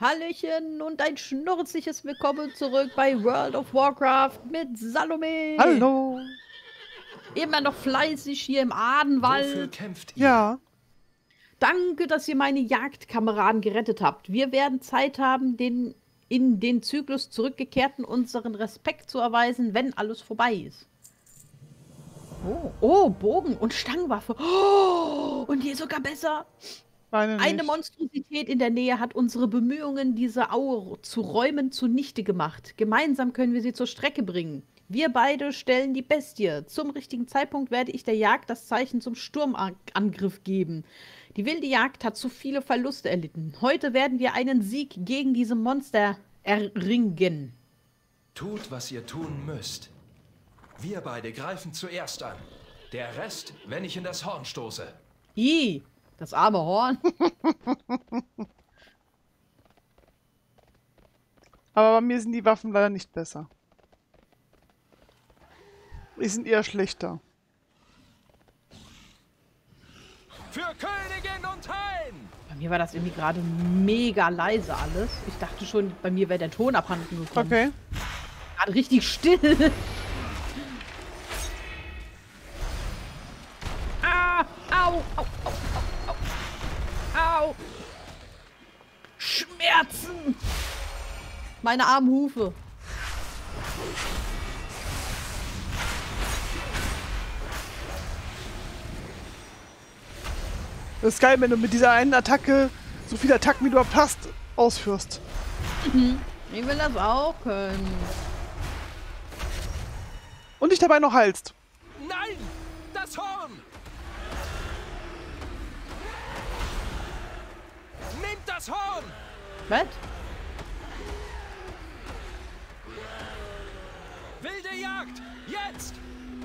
Hallöchen und ein schnurzliches Willkommen zurück bei World of Warcraft mit Salome. Hallo. Immer noch fleißig hier im Wofür Adenwald. kämpft ihr? Ja. Danke, dass ihr meine Jagdkameraden gerettet habt. Wir werden Zeit haben, den in den Zyklus zurückgekehrten unseren Respekt zu erweisen, wenn alles vorbei ist. Oh, Bogen und Stangenwaffe. Oh, und hier sogar besser. Meine Eine nicht. Monstrosität in der Nähe hat unsere Bemühungen, diese Aue zu räumen, zunichte gemacht. Gemeinsam können wir sie zur Strecke bringen. Wir beide stellen die Bestie. Zum richtigen Zeitpunkt werde ich der Jagd das Zeichen zum Sturmangriff geben. Die wilde Jagd hat zu viele Verluste erlitten. Heute werden wir einen Sieg gegen diese Monster erringen. Tut, was ihr tun müsst. Wir beide greifen zuerst an. Der Rest, wenn ich in das Horn stoße. Ih, das arme Horn. Aber bei mir sind die Waffen leider nicht besser. Die sind eher schlechter. Für Königin und Hain! Bei mir war das irgendwie gerade mega leise alles. Ich dachte schon, bei mir wäre der Ton abhanden gekommen. Okay. Gerade richtig still. Ah, au, au, au, au, au. Au. Schmerzen. Meine armen Hufe. Das ist geil, wenn du mit dieser einen Attacke so viele Attacken, wie du hast, ausführst. Ich will das auch können. Und dich dabei noch heilst. Nein! Das Horn! Nehmt das Horn! Was? Wilde Jagd! Jetzt!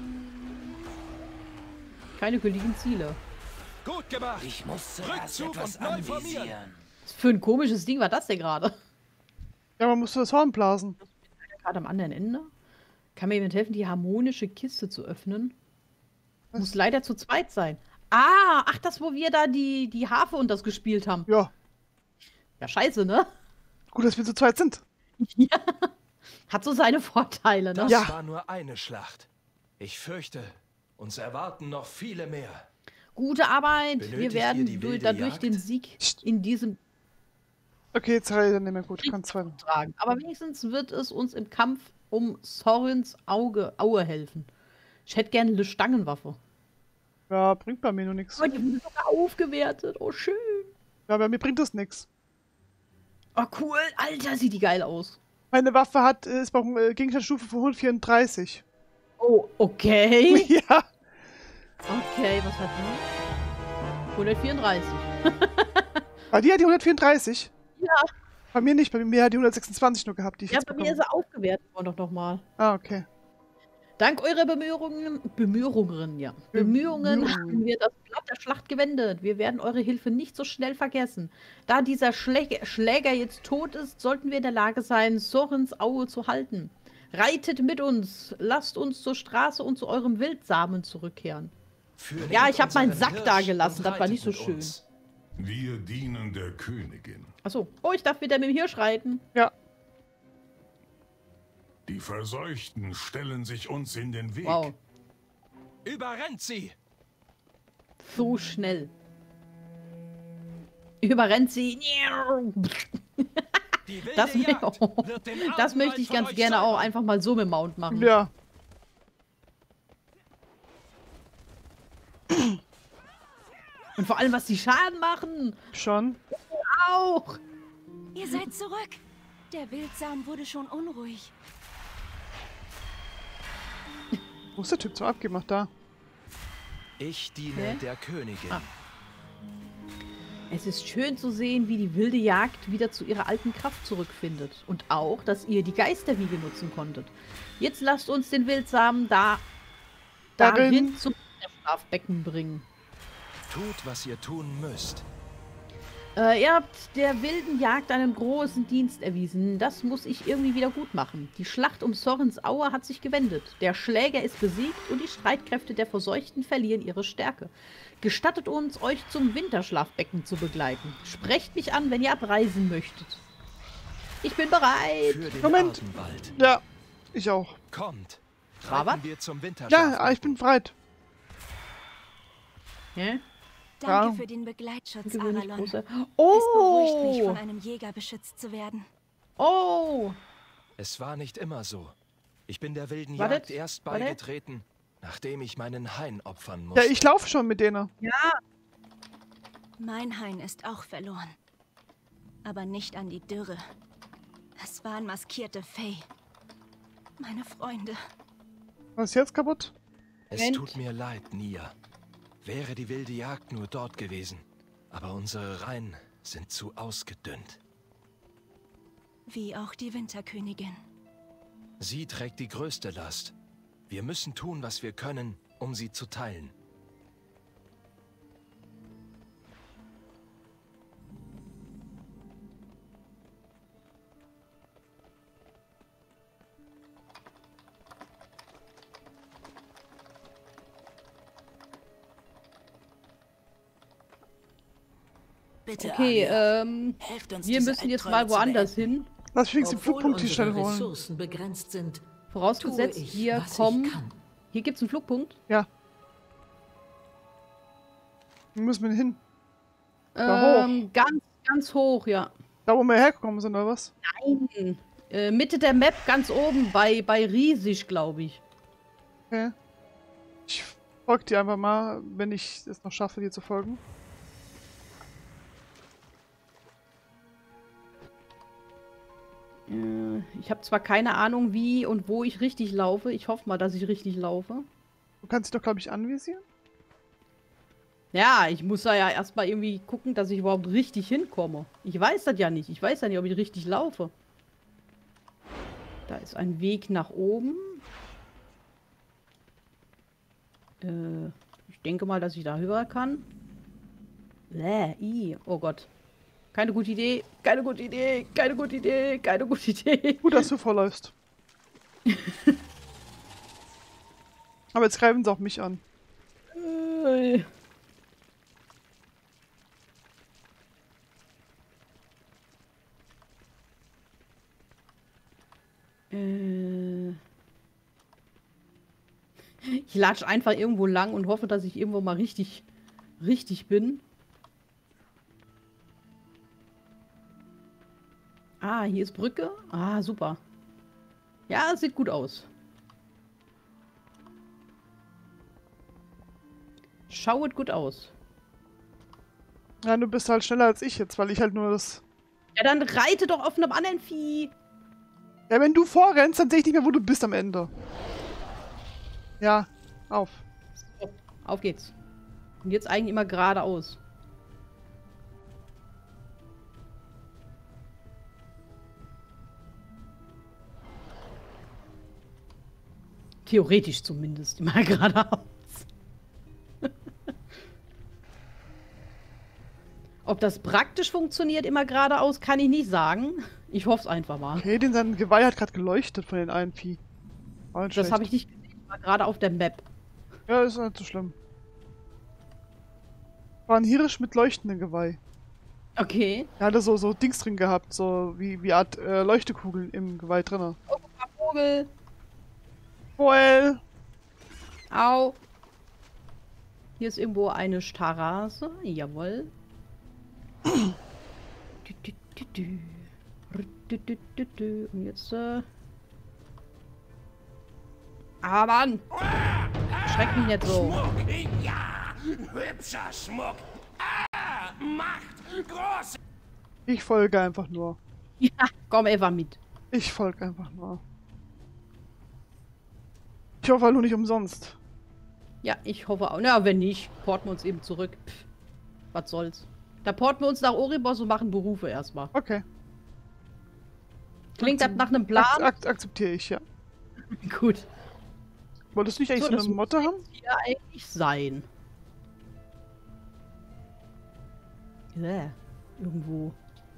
Keine gültigen Ziele. Gut gemacht! Ich muss zuerst Rückzug etwas und neu formieren. anvisieren. Was für ein komisches Ding war das denn gerade? Ja, man musst du das Horn blasen. Gerade am anderen Ende. Kann mir jemand helfen, die harmonische Kiste zu öffnen? Muss leider zu zweit sein. Ah, ach, das, wo wir da die Harfe und das gespielt haben. Ja. Ja, scheiße, ne? Gut, dass wir zu zweit sind. Ja. Hat so seine Vorteile, ne? Das Ja. war nur eine Schlacht. Ich fürchte, uns erwarten noch viele mehr. Gute Arbeit. Wir Benötigt werden ihr die wilde dadurch Jagd? den Sieg in diesem Okay, jetzt reicht er nicht mehr gut. Ich kann zwei. tragen. Aber wenigstens wird es uns im Kampf um Sorins Aue helfen. Ich hätte gerne eine Stangenwaffe. Ja, bringt bei mir nur nichts. Oh, die wurde sogar aufgewertet. Oh, schön. Ja, bei mir bringt das nichts. Oh, cool. Alter, sieht die geil aus. Meine Waffe ist bei Gegenstandsstufe von 134. Oh, okay. Ja. Okay, was hat die? 134. Bei dir hat die 134? Ja. Bei mir nicht. Bei mir hat die 126 nur gehabt, die ich Ja, jetzt bei mir ist bekommen. er aufgewertet worden doch nochmal. Ah, okay. Dank eurer Bemühungen haben wir das Blatt der Schlacht gewendet. Wir werden eure Hilfe nicht so schnell vergessen. Da dieser Schläger jetzt tot ist, sollten wir in der Lage sein, Sorins Aue zu halten. Reitet mit uns, lasst uns zur Straße und zu eurem Wildsamen zurückkehren. Ja, ich habe meinen Sack da gelassen, das war nicht so schön. Wir dienen der Königin. Achso. Oh, ich darf wieder mit dem Hirsch reiten. Ja. Die Verseuchten stellen sich uns in den Weg. Wow. Überrennt sie! So schnell. Überrennt sie. Die wilde Das, Jagd wird den das Adenwald möchte ich von ganz euch gerne auch säubern. einfach mal so mit Mount machen. Ja. Und vor allem, was die Schaden machen. Schon. Auch. Ihr seid zurück. Der Wildsamen wurde schon unruhig. Wo ist der Typ zum Abgeben? Ach, da. Ich diene Hä? der Königin. Ah. Es ist schön zu sehen, wie die wilde Jagd wieder zu ihrer alten Kraft zurückfindet. Und auch, dass ihr die Geisterwiege nutzen konntet. Jetzt lasst uns den Wildsamen darin zum Schlafbecken bringen. Tut, was ihr tun müsst. Ihr habt der wilden Jagd einen großen Dienst erwiesen. Das muss ich irgendwie wieder gut machen. Die Schlacht um Sorins Aue hat sich gewendet. Der Schläger ist besiegt und die Streitkräfte der Verseuchten verlieren ihre Stärke. Gestattet uns, euch zum Winterschlafbecken zu begleiten. Sprecht mich an, wenn ihr abreisen möchtet. Ich bin bereit. Für den Moment. Artenwald. Ja, ich auch. Kommt. War was? Reiten wir zum Winterschlaf. Ja, ich bin bereit. Hä? Danke Ja. für den Begleitschutz, Gewöhnlich Aralon. große. Es beruhigt mich, Oh! von einem Jäger beschützt zu werden. Oh! Es war nicht immer so. Ich bin der wilden Wartet, Jagd erst wartet. beigetreten, nachdem ich meinen Hain opfern musste. Ja, ich laufe schon mit denen. Mein Hain ist auch verloren. Aber nicht an die Dürre. Es waren maskierte Fey. Meine Freunde. Was ist jetzt kaputt? Es Moment. tut mir leid, Nia. Wäre die wilde Jagd nur dort gewesen. Aber unsere Reihen sind zu ausgedünnt. Wie auch die Winterkönigin. Sie trägt die größte Last. Wir müssen tun, was wir können, um sie zu teilen. Bitte, Okay, Alia, helft uns, wir diese müssen jetzt Albträume mal zu woanders beenden. hin. Lass mich die Obwohl Flugpunkte hier schnell unsere holen. Ressourcen begrenzt sind, Vorausgesetzt, tue ich, hier was ich kommen. kann. Hier gibt's einen Flugpunkt. Ja. Wo müssen wir denn hin? Da hoch. Ganz hoch, ja. Da, wo wir hergekommen sind, oder was? Nein. Mitte der Map, ganz oben, bei Riesig, glaube ich. Okay. Ich folge dir einfach mal, wenn ich es noch schaffe, dir zu folgen. Ich habe zwar keine Ahnung, wie und wo ich richtig laufe. Ich hoffe mal, dass ich richtig laufe. Du kannst dich doch, glaube ich, anvisieren. Ja, ich muss da ja erstmal irgendwie gucken, dass ich überhaupt richtig hinkomme. Ich weiß das ja nicht. Ich weiß ja nicht, ob ich richtig laufe. Da ist ein Weg nach oben. Ich denke mal, dass ich da höher kann. Oh Gott. Keine gute Idee. Keine gute Idee. Keine gute Idee. Keine gute Idee. Gut, dass du vorläufst. Aber jetzt greifen sie auch mich an. Ich latsche einfach irgendwo lang und hoffe, dass ich irgendwo mal richtig bin. Ah, hier ist Brücke. Ah, super. Ja, sieht gut aus. Schaut gut aus. Ja, du bist halt schneller als ich jetzt, weil ich halt nur das... Ja, dann reite doch auf einem anderen Vieh. Ja, wenn du vorrennst, dann sehe ich nicht mehr, wo du bist am Ende. Ja, auf. So, auf geht's. Und jetzt eigentlich immer geradeaus. Theoretisch zumindest immer geradeaus. Ob das praktisch funktioniert, immer geradeaus, kann ich nicht sagen. Ich hoffe es einfach mal. Okay, denn sein Geweih hat gerade geleuchtet von den einen Vieh. Das habe ich nicht gesehen, war gerade auf der Map. Ja, ist nicht so schlimm. War ein Hirsch mit leuchtendem Geweih. Okay. Er hatte so Dings drin gehabt, so wie Art Leuchtekugeln im Geweih drin. Oh, guck mal, Vogel. Joel! Au. Hier ist irgendwo eine Straße. Jawohl. Und jetzt, Ah, Mann! Schreck mich nicht so. Schmuck, ja! Hübscher Schmuck! Ah, Macht! Groß! Ich folge einfach nur. Ja, komm Eva mit. Ich folge einfach nur. Ich hoffe halt nur nicht umsonst. Ja, ich hoffe auch. Na, wenn nicht, porten wir uns eben zurück. Pff, was soll's. Da porten wir uns nach Oribos und machen Berufe erstmal. Okay. Klingt das nach einem Plan? Akzeptiere ich, ja. Gut. Wolltest du nicht eigentlich so das eine Motte haben? muss hier eigentlich sein. Irgendwo.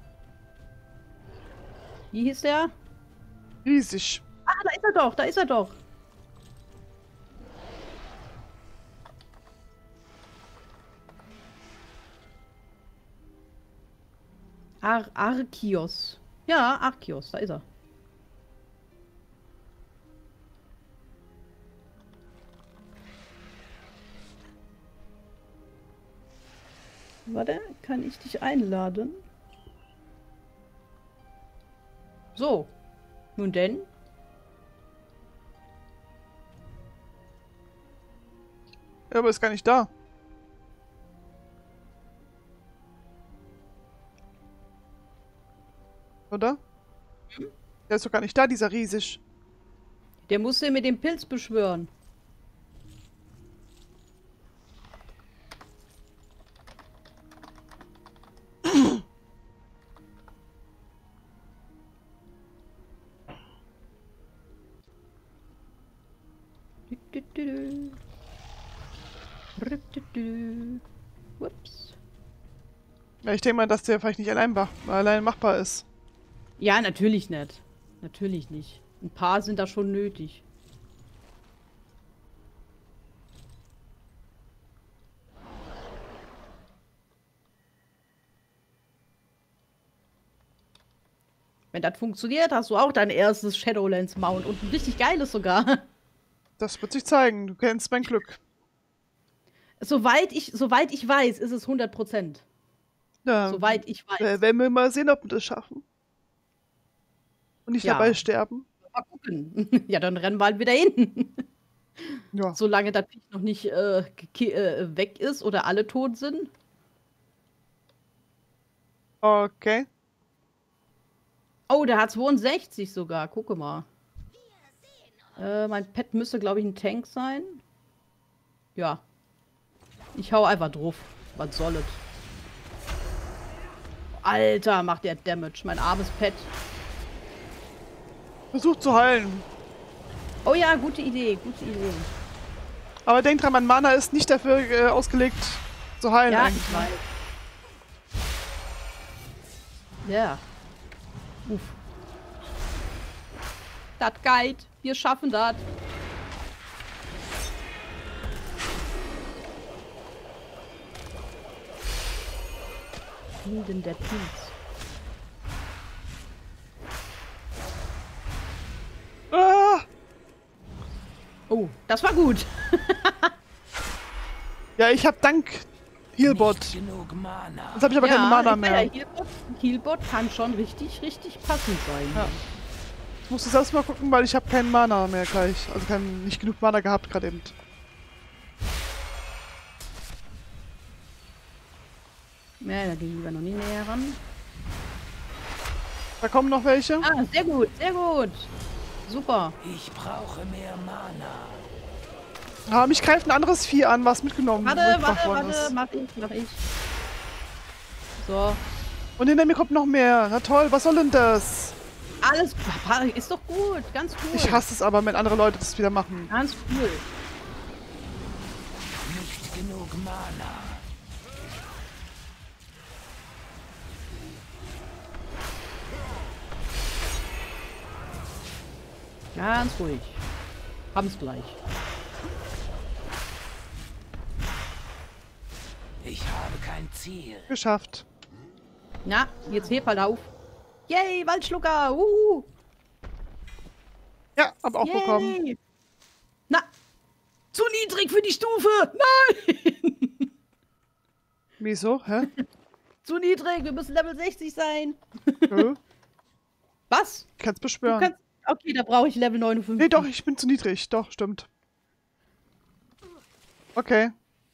Wie hieß der? Riesig. Ah, da ist er doch, da ist er doch. Arkios. Ja, Arceus, da ist er. Warte, kann ich dich einladen? So. Nun denn? Ja, aber ist gar nicht da. Oder? Der ist doch gar nicht da, dieser riesig. Der muss den mit dem Pilz beschwören. Ups. Ja, ich denke mal, dass der vielleicht nicht allein machbar ist. Ja, natürlich nicht. Natürlich nicht. Ein paar sind da schon nötig. Wenn das funktioniert, hast du auch dein erstes Shadowlands Mount und ein richtig geiles sogar. Das wird sich zeigen. Du kennst mein Glück. Soweit ich weiß, ist es 100%. Ja, Soweit ich weiß. werden wir mal sehen, ob wir das schaffen. Und nicht Ja. dabei sterben. Mal gucken. Ja, dann rennen wir halt wieder hin. Ja. Solange das Viech noch nicht weg ist oder alle tot sind. Okay. Oh, der hat 62 sogar. Gucke mal. Mein Pet müsste, glaube ich, ein Tank sein. Ja. Ich hau einfach drauf. Was soll es? Alter, macht der Damage. Mein armes Pet. Versuch zu heilen. Oh ja, gute Idee. Gute Idee. Aber denk dran, mein Mana ist nicht dafür ausgelegt zu heilen. Ja, eigentlich. ich weiß. Ja. Uff. Das geht. Wir schaffen das. Finden der Pilz. Ah! Oh, das war gut. Ja, ich hab dank Healbot. Nicht genug Mana. Jetzt habe ich aber keine Mana mehr. Ja, Healbot kann schon richtig passend sein. Ja. Ich musste selbst mal gucken, weil ich habe keinen Mana mehr gleich. Also nicht genug Mana gehabt gerade eben. Ja, da gehen wir noch nie näher ran. Da kommen noch welche. Ah, sehr gut, sehr gut. Super. Ich brauche mehr Mana. Ah, mich greift ein anderes Vieh an, was mitgenommen mitgebracht worden ist. mach ich. So, Und hinter mir kommt noch mehr. Na toll, was soll denn das? alles ist doch gut, ganz cool. Ich hasse es aber, wenn andere Leute das wieder machen. Ganz cool. Nicht genug Mana. Ganz ruhig. Haben's gleich. Ich habe kein Ziel. Geschafft. Na, jetzt heb halt auf. Yay, Waldschlucker. Ja, hab auch Yay. bekommen. Na, zu niedrig für die Stufe. Nein. Wieso? Hä? Zu niedrig, wir müssen Level 60 sein. Nö. Was? Ich kann's Du beschwören. kannst... Okay, da brauche ich Level 59. Nee, doch, ich bin zu niedrig. Doch, stimmt. Okay.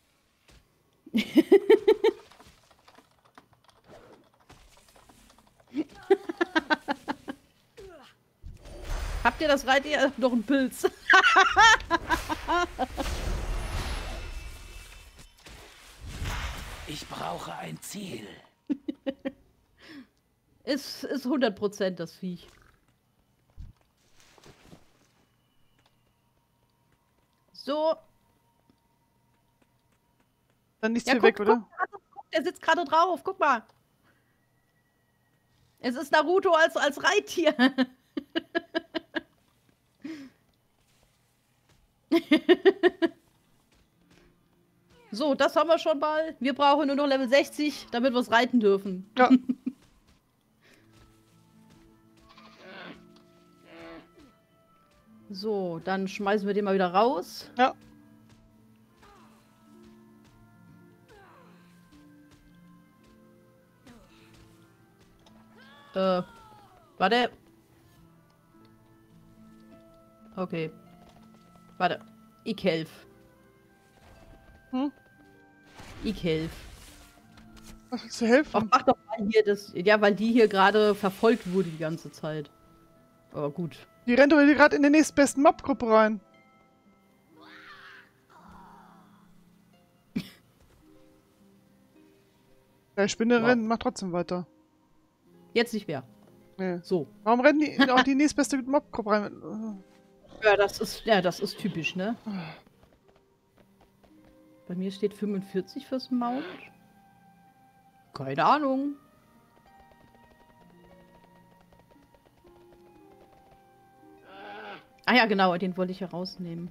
Habt ihr das Reittier? Doch ein Pilz. Ich brauche ein Ziel. Ist 100% das Viech. So. Dann nichts Ja, hier weg, oder? Guck, der sitzt gerade drauf. Guck mal. Es ist Naruto als Reittier. So, das haben wir schon mal. Wir brauchen nur noch Level 60, damit wir es reiten dürfen. Ja. So, dann schmeißen wir den mal wieder raus. Ja. Warte. Okay. Warte. Ich helf. Hm? Ich helf. Was willst du helfen? Ach, mach doch mal hier das. Ja, weil die hier gerade verfolgt wurde die ganze Zeit. Aber gut. Die rennt doch hier gerade in die nächstbesten Mob-Gruppe rein. Der Spinne Wow. rennt, macht trotzdem weiter. Jetzt nicht mehr. Nee. So. Warum rennen die auch die nächstbeste Mob-Gruppe rein? Ja, das ist typisch, ne? Bei mir steht 45 fürs Mount. Keine Ahnung. Ah ja, genau, den wollte ich ja rausnehmen.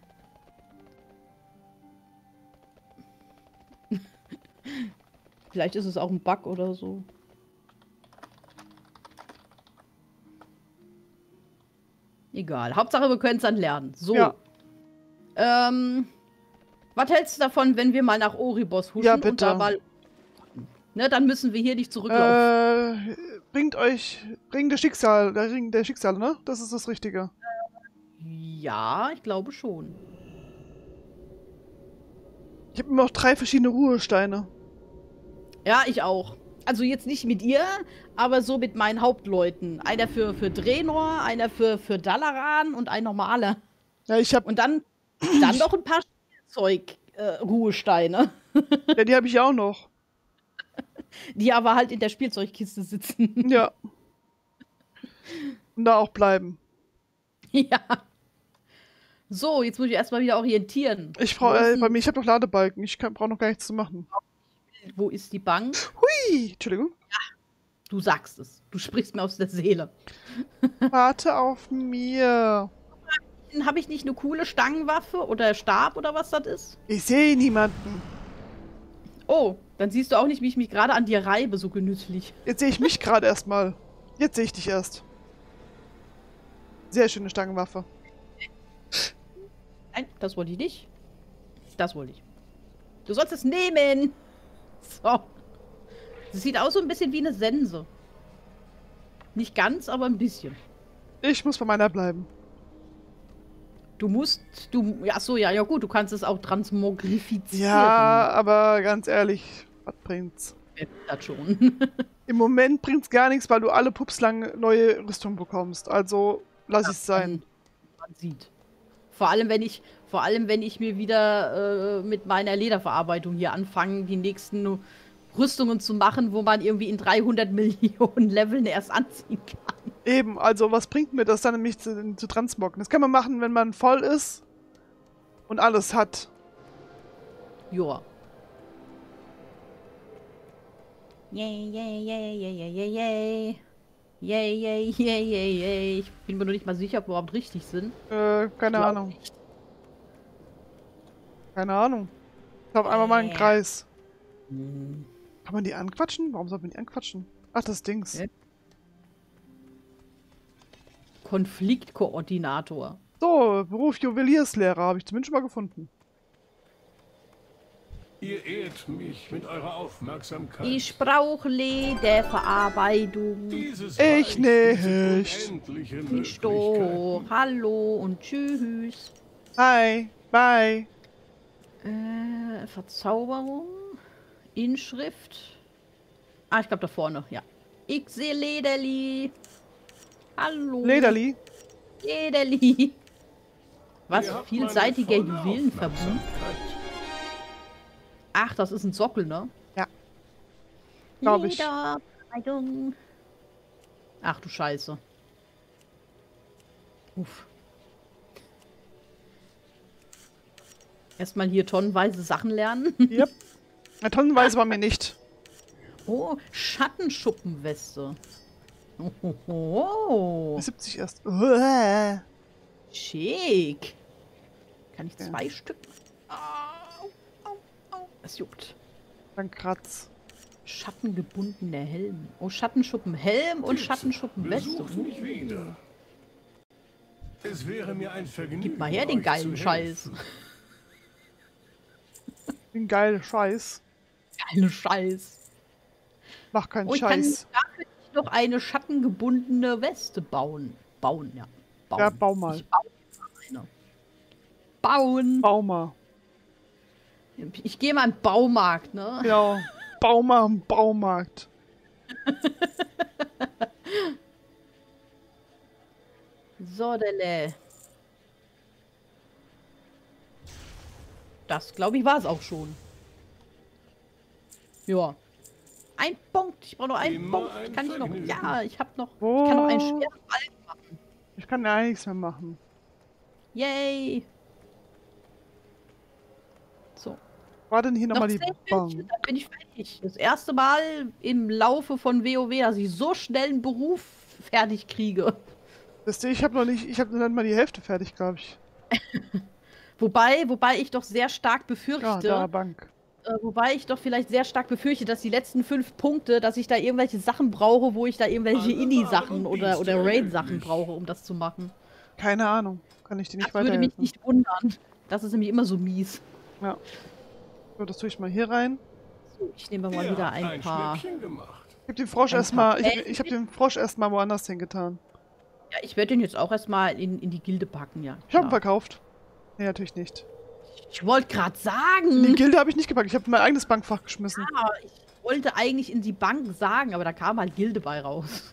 Vielleicht ist es auch ein Bug oder so. Egal. Hauptsache, wir können es dann lernen. So. Ja. Was hältst du davon, wenn wir mal nach Oribos huschen Ja, bitte. und da mal... Ne, dann müssen wir hier nicht zurücklaufen. Ring der Schicksal, der Ring der Schicksale, ne? Das ist das Richtige. Ja, ich glaube schon. Ich habe immer noch 3 verschiedene Ruhesteine. Ja, ich auch. Also jetzt nicht mit ihr, aber so mit meinen Hauptleuten. Einer für Draenor, einer für Dalaran und ein normaler. Ja, ich habe Und dann noch ein paar Spielzeug-Ruhesteine, ja, die habe ich auch noch. die aber halt in der Spielzeugkiste sitzen. Ja. Und da auch bleiben. Ja. So, jetzt muss ich erstmal wieder orientieren. Ich Wo ist brauche denn- bei mir, ich habe noch Ladebalken. Ich brauche noch gar nichts zu machen. Wo ist die Bank? Hui! Entschuldigung. Du sagst es. Du sprichst mir aus der Seele. Warte auf mir. Habe ich nicht eine coole Stangenwaffe oder Stab oder was das ist? Ich sehe niemanden. Oh, dann siehst du auch nicht, wie ich mich gerade an dir reibe, so genüsslich. Jetzt sehe ich mich gerade erstmal. Jetzt sehe ich dich erst. Sehr schöne Stangenwaffe. Nein, das wollte ich nicht. Das wollte ich. Du sollst es nehmen. So. Das sieht aus so ein bisschen wie eine Sense. Nicht ganz, aber ein bisschen. Ich muss bei meiner bleiben. Ja gut, du kannst es auch transmogrifizieren. Ja, aber ganz ehrlich, was bringt's? Wer will das schon. Im Moment bringt's gar nichts, weil du alle Pups lang neue Rüstung bekommst. Also lass es sein. Man sieht. Vor allem, wenn ich mir wieder mit meiner Lederverarbeitung hier anfange, die nächsten Rüstungen zu machen, wo man irgendwie in 300 Millionen Leveln erst anziehen kann. Eben, also was bringt mir das dann nämlich zu transmoggen? Das kann man machen, wenn man voll ist und alles hat. Joa. Yay, yay, yay, yay, yay, yay, yay. Yay, yay, yay, yay, yay. Ich bin mir noch nicht mal sicher, ob wir überhaupt richtig sind. Keine Glaub Ahnung. nicht. Keine Ahnung. Ich glaube einmal mal einen Ja. Kreis. Hm. Kann man die anquatschen? Warum soll man die anquatschen? Ach, das Dings. Ja. Konfliktkoordinator. So, Beruf Juwelierslehrer habe ich zumindest schon mal gefunden. Ihr ehrt mich mit eurer Aufmerksamkeit. Ich brauche Lederverarbeitung. Dieses Ich Reich nicht. bietet unendliche Ich doch. Möglichkeiten. Hallo und tschüss. Hi, bye. Verzauberung. Inschrift. Ah, ich glaube da vorne, ja. Ich sehe Lederli. Hallo. Lederli. Lederli. Was? Ihr habt Vielseitiger meine volle Juwelenverbund? Aufmerksamkeit. Ach, das ist ein Sockel, ne? Ja. Glaub ich. Lederverarbeitung. Ach du Scheiße. Uff. Erstmal hier tonnenweise Sachen lernen. Yep. Na, tonnenweise war mir nicht. Oh, Schattenschuppenweste. Oh, 70 erst. schick. Kann ich Ja. 2 Stück? Au, au, au. Es juckt. Dann kratz. Schattengebundener Helm. Oh, Schattenschuppenhelm und Schattenschuppenweste. Besucht mich wieder. Es wäre mir ein Vergnügen. Gib mal her den euch geilen zu Scheiß. helfen. Den geilen Scheiß. Geilen Scheiß. Mach keinen Oh, ich kann Scheiß. dafür nicht noch eine schattengebundene Weste bauen. Bauen, ja. Bauen. Ja, bau mal. Ich baue eine. Bauen. Bau mal. Ich gehe mal im Baumarkt, ne? Genau. Bau mal im Baumarkt. So, Delle. Das, glaube ich, war es auch schon. Ja. Ein Punkt. Ich brauche noch einen Immer Punkt. ein Kann ich noch? Vergnügen. Ja, ich habe noch. Oh. Ich kann noch einen schweren Ball machen. Ich kann ja nichts mehr machen. Yay. So. War denn hier Noch nochmal die 10 Bank? Minuten, dann bin ich fertig. Das erste Mal im Laufe von WoW, dass ich so schnell einen Beruf fertig kriege. Wisst ihr, ich habe noch nicht mal die Hälfte fertig, glaube ich. Wobei ich doch sehr stark Ja, befürchte, da Bank. wobei ich doch vielleicht sehr stark befürchte, dass die letzten 5 Punkte, dass ich da irgendwelche Sachen brauche, wo ich da irgendwelche Alle Indie-Sachen waren oder Biester Raid-Sachen erhältlich. brauche, um das zu machen. Keine Ahnung. Kann ich dir nicht Das würde mich weiterhelfen. nicht wundern. Das ist nämlich immer so mies. Ja. So, das tue ich mal hier rein. So, ich nehme mal Ihr wieder habt ein paar. Schnäppchen gemacht. Ich habe den Frosch Ein erstmal. paar Ich hab den Frosch erstmal woanders hingetan. Ja, ich werde den jetzt auch erstmal in die Gilde packen, ja. Ich habe ihn klar. verkauft. Nee, natürlich nicht. Ich wollte gerade In die sagen. Gilde habe ich nicht gepackt. Ich habe mein eigenes Bankfach geschmissen. Ja, ich wollte eigentlich in die Bank sagen, aber da kam halt Gilde bei raus.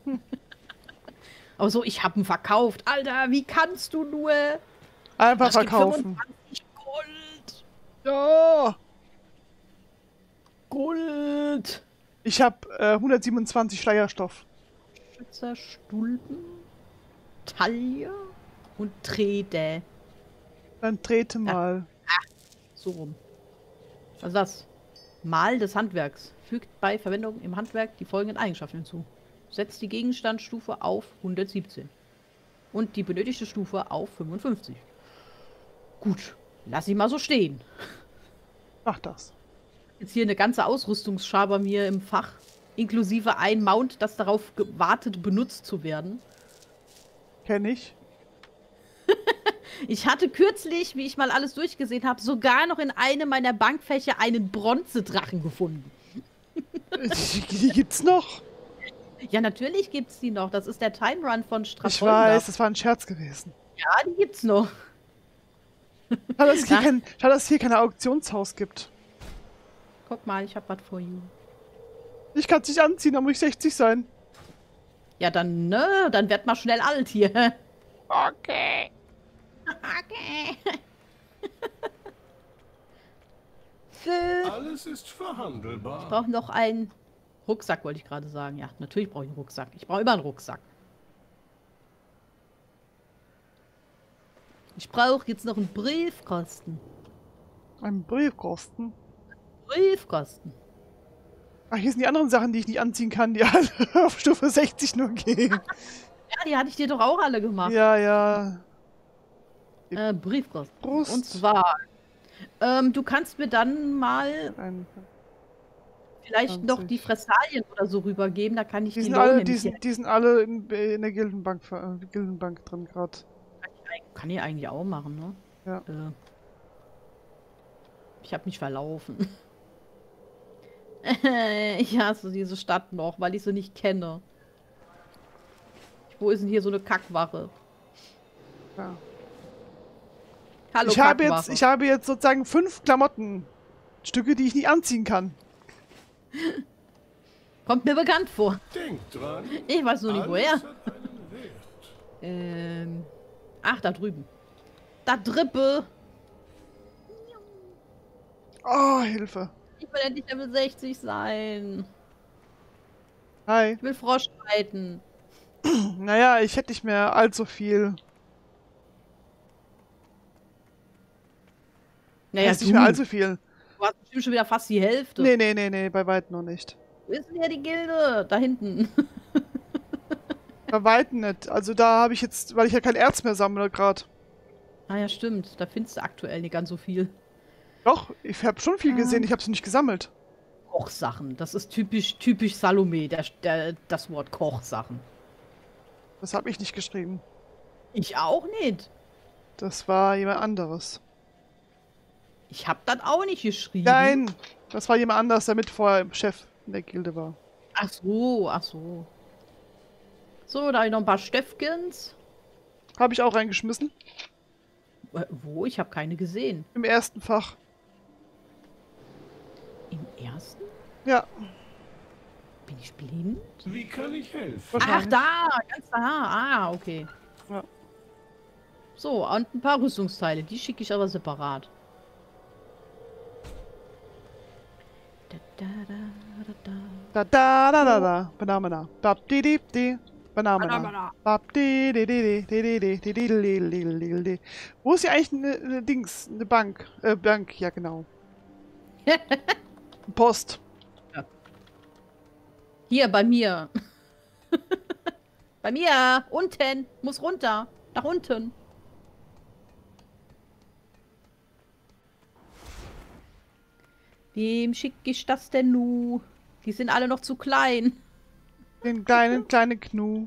Aber so, ich habe ihn verkauft. Alter, wie kannst du nur? Einfach Das gibt verkaufen. 25 Gold. Ja. Gold. Ich habe 127 Schleierstoff. Schützer, Stulpen, Taille und Trede. Dann trete mal. So rum. Also das. Mal des Handwerks. Fügt bei Verwendung im Handwerk die folgenden Eigenschaften hinzu. Setzt die Gegenstandsstufe auf 117. Und die benötigte Stufe auf 55. Gut. Lass ich mal so stehen. Mach das. Jetzt hier eine ganze Ausrüstungsschar bei mir im Fach. Inklusive ein Mount, das darauf wartet, benutzt zu werden. Kenn ich. Ich hatte kürzlich, wie ich mal alles durchgesehen habe, sogar noch in einem meiner Bankfächer einen Bronzedrachen gefunden. Die gibt's noch. Ja, natürlich gibt's die noch. Das ist der Time Run von Ich Straffolger. weiß, das war ein Scherz gewesen. Ja, die gibt's noch. Schade, dass, Ja. es hier kein Auktionshaus gibt. Guck mal, ich hab was for you. Ich kann es nicht anziehen, da muss ich 60 sein. Ja, dann, ne, dann werd mal schnell alt hier. Okay. Okay. Alles ist verhandelbar. Ich brauche noch einen Rucksack, wollte ich gerade sagen. Ja, natürlich brauche ich einen Rucksack. Ich brauche immer einen Rucksack. Ich brauche jetzt noch einen Briefkasten. Ein Briefkosten. Briefkasten. Ach, hier sind die anderen Sachen, die ich nicht anziehen kann, die alle auf Stufe 60 nur gehen. Ja, die hatte ich dir doch auch alle gemacht. Ja, ja. Briefkasten. Brust. Und zwar, du kannst mir dann mal vielleicht 20. noch die Fressalien oder so rübergeben. Da kann ich Die die sind Lohn alle, nämlich die sind alle in der Gildenbank drin gerade. Kann ich eigentlich auch machen, ne? Ja. Ich habe mich verlaufen. Ich hasse diese Stadt noch, weil ich sie nicht kenne. Wo ist denn hier so eine Kackwache? Ja. Hallo, Ich habe Kackwache. jetzt sozusagen 5 Klamottenstücke, die ich nicht anziehen kann. Kommt mir bekannt vor. Denkt dran. Ich weiß nur nicht, Alles woher. hat einen Wert. Ach, da drüben. Da drippe. Oh, Hilfe. Ich will endlich Level 60 sein. Hi. Ich will Frosch reiten. Naja, ich hätte nicht mehr allzu viel. Naja, Heißt nicht mehr allzu viel. du hast bestimmt schon wieder fast die Hälfte. Nee, bei weitem noch nicht. Wo ist denn hier die Gilde? Da hinten. Bei weitem nicht. Also da habe ich jetzt, weil ich ja kein Erz mehr sammle gerade. Ah ja, stimmt. Da findest du aktuell nicht ganz so viel. Doch, ich habe schon viel gesehen, ich habe es nicht gesammelt. Kochsachen. Das ist typisch Salome, das Wort Kochsachen. Das habe ich nicht geschrieben. Ich auch nicht. Das war jemand anderes. Ich hab das auch nicht geschrieben. Nein, das war jemand anders, der mit vorher Chef in der Gilde war. Ach so, ach so. So, da habe ich noch ein paar Stöffkens. Habe ich auch reingeschmissen. Wo? Ich habe keine gesehen. Im ersten Fach. Im ersten? Ja, Bin ich blind? Wie kann ich helfen? Ach, wahrscheinlich. da! Ganz da. Ah, okay. Ja. So, und ein paar Rüstungsteile. Die schicke ich aber separat. Da, da, da, da, da. Da. Banana. Bap di di di. Banana. Banana. Bap di di di di di di di di. Wo ist hier eigentlich eine Dings? Eine Bank? Bank, ja genau. Post. Hier, bei mir. Bei mir. Unten. Muss runter. Nach unten. Wem schicke ich das denn nu? Die sind alle noch zu klein. Den kleinen Knu.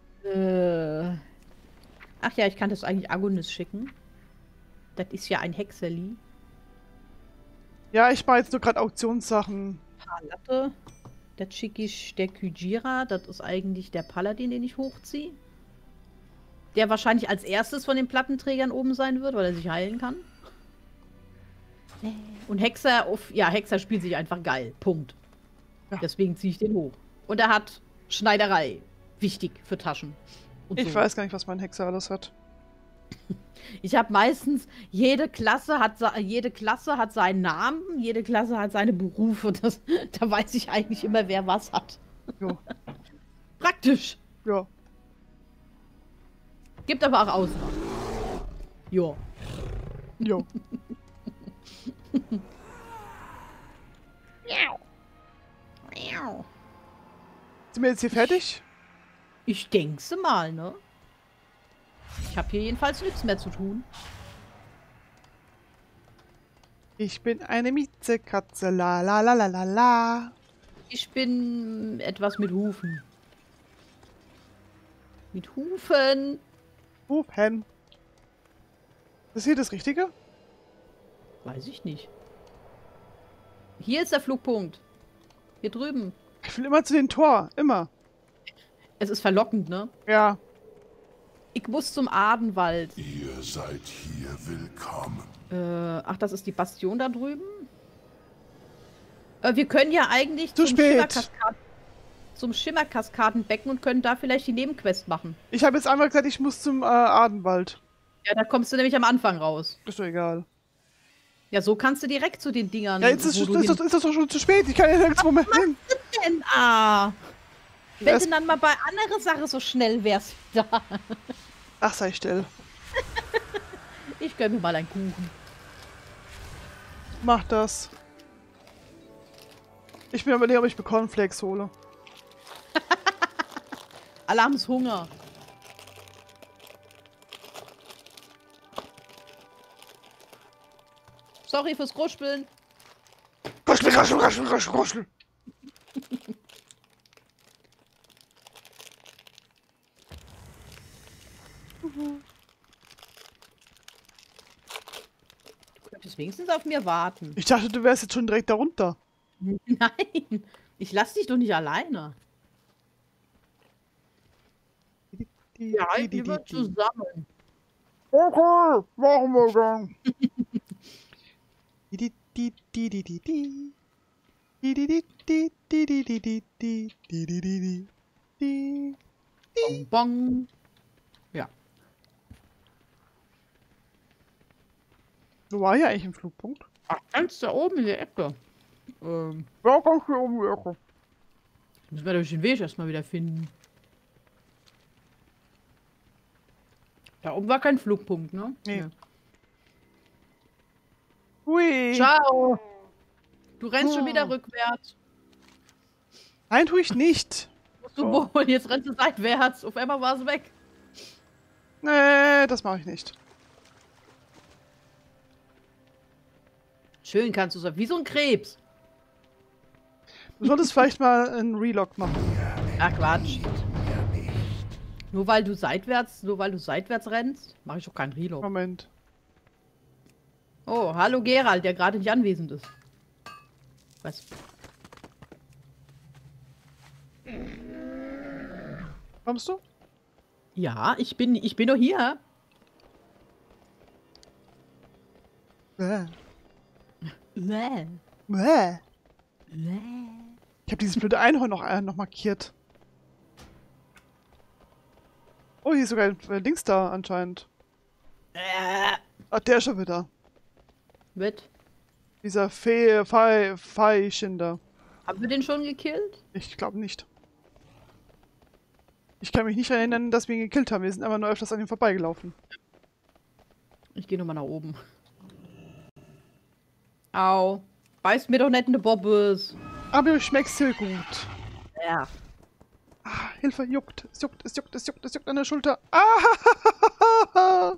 Ach ja, ich kann das eigentlich Agonis schicken. Das ist ja ein Hexerli. Ja, ich mache jetzt nur gerade Auktionssachen. Latte. Das schicke ich der Kujira. Das ist eigentlich der Paladin, den ich hochziehe. Der wahrscheinlich als erstes von den Plattenträgern oben sein wird, weil er sich heilen kann. Und Hexer, ja, Hexer spielt sich einfach geil. Punkt. Ja. Deswegen ziehe ich den hoch. Und er hat Schneiderei. Wichtig für Taschen. Und Ich so. weiß gar nicht, was mein Hexer alles hat. Ich habe meistens, jede Klasse hat seinen Namen, jede Klasse hat seine Berufe. Da weiß ich eigentlich immer, wer was hat. Jo. Praktisch. Ja. Gibt aber auch Ausnahmen. Jo. Jo. Miau. Miau. Sind wir jetzt hier fertig? Ich denk's mal, ne? Ich habe hier jedenfalls nichts mehr zu tun. Ich bin eine Miezekatze. La la la la la la. Ich bin etwas mit Hufen. Mit Hufen. Hupen. Ist hier das Richtige? Weiß ich nicht. Hier ist der Flugpunkt. Hier drüben. Ich will immer zu den Tor. Immer. Es ist verlockend, ne? Ja. Ich muss zum Adenwald. Ihr seid hier willkommen. Ach, das ist die Bastion da drüben? Wir können ja eigentlich Zu spät. zum Schimmerkaskadenbecken und können da vielleicht die Nebenquest machen. Ich habe jetzt einmal gesagt, ich muss zum Adenwald. Ja, da kommst du nämlich am Anfang raus. Ist doch egal. Ja, so kannst du direkt zu den Dingern. Ja, jetzt ist, wo du ist das doch schon zu spät. Ich kann ja nirgendwo mehr hin. denn? Ah. Wenn Das- du dann mal bei anderer Sache so schnell wärst da. Ach, sei still. Ich gönn mir mal einen Kuchen. Mach das. Ich bin überlegen, ob ich mir Cornflakes hole. Alarmshunger. Sorry fürs Kruspeln. Kuschel, kuschel, kuschel, kuschel, kuschel. Du könntest wenigstens auf mir warten. Ich dachte, du wärst jetzt schon direkt darunter. Nein, ich lass dich doch nicht alleine. Ja, lieber zusammen. Okay, machen wir dann. Di, di, di, di, di, di. Di, di, di, di, di, di, di, di, di, di, di, di, di. Bong, bong. Ja. Wo war hier eigentlich ein Flugpunkt? Ach, ganz da oben in der Ecke. Ja, kannst du um die Ecke. Müssen wir durch den Weg erstmal wieder finden. Da oben war kein Flugpunkt, ne? Nee. Ja. Hui. Ciao! Du rennst schon wieder rückwärts. Nein, tue ich nicht. Musst du wohl, jetzt rennst du seitwärts. Auf einmal war es weg. Nee, das mache ich nicht. Schön kannst du sein. Wie so ein Krebs. Du solltest vielleicht mal einen Relog machen. Ach, Quatsch. Nur weil du seitwärts rennst, mache ich doch keinen Reload. Moment. Oh, hallo Gerald, der gerade nicht anwesend ist. Was? Kommst du? Ja, ich bin doch hier. Bäh. Bäh. Bäh. Bäh. Ich habe dieses blöde Einhorn noch markiert. Oh, hier ist sogar ein Dings da anscheinend. Ah, der ist schon wieder. Mit? Dieser Fei-Schinder. Haben wir den schon gekillt? Ich glaube nicht. Ich kann mich nicht erinnern, dass wir ihn gekillt haben. Wir sind einfach nur öfters an ihm vorbeigelaufen. Ich gehe nochmal nach oben. Au. Beißt mir doch nicht in die Bobbes. Aber du schmeckst sehr gut. Ja. Ah, Hilfe, juckt. Es juckt an der Schulter. Ah!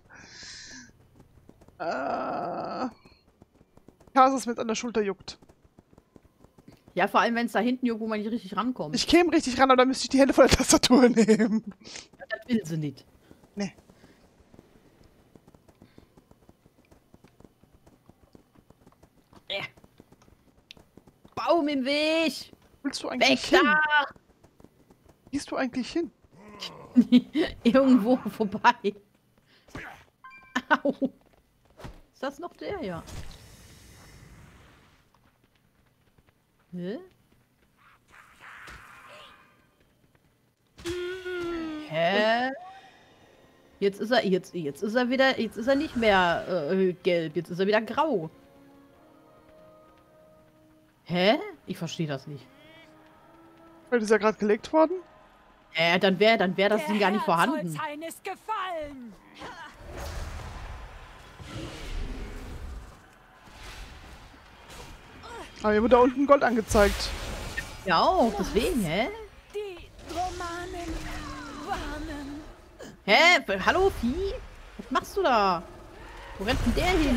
Kasus mit an der Schulter juckt. Ja, vor allem, wenn es da hinten juckt, wo man nicht richtig rankommt. Ich käme richtig ran, aber dann müsste ich die Hände von der Tastatur nehmen. Das will sie nicht. Nee. Baum im Weg! Willst du eigentlich Weg hin? da! Gehst du eigentlich hin? Irgendwo vorbei. Au! Ist das noch der? Ja. Hä? Hä? Jetzt ist er nicht mehr gelb, jetzt ist er wieder grau. Hä? Ich verstehe das nicht. Weil das ist ja gerade gelegt worden. Dann wär das Ding gar nicht vorhanden. Ist gefallen. Aber mir wurde da unten Gold angezeigt. Ja, auch, deswegen, hä? Die Romanen warnen. Hä? Hallo, Vieh? Was machst du da? Wo rennt denn der hin?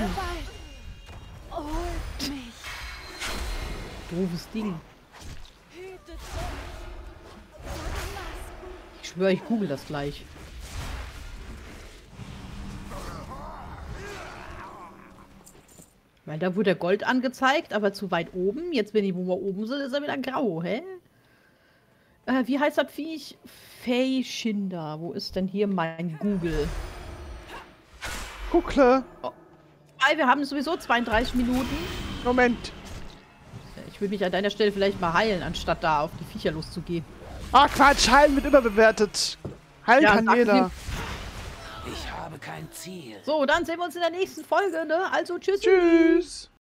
Holt mich. Doofes Ding. Hütet euch. Ich schwöre, ich google das gleich. Weil da wurde Gold angezeigt, aber zu weit oben. Jetzt, wenn wo wir oben sind, ist er wieder grau, hä? Wie heißt das Viech? Fei-Schinder. Wo ist denn hier mein Google? Guckle. Wir haben sowieso 32 Minuten. Moment. Ich will mich an deiner Stelle vielleicht mal heilen, anstatt da auf die Viecher loszugehen. Ah, Quatsch. Heilen wird überbewertet. Heilen Ja, kann sag jeder. Ich habe kein Ziel. So, dann sehen wir uns in der nächsten Folge, ne? Also, tschüss. Tschüss.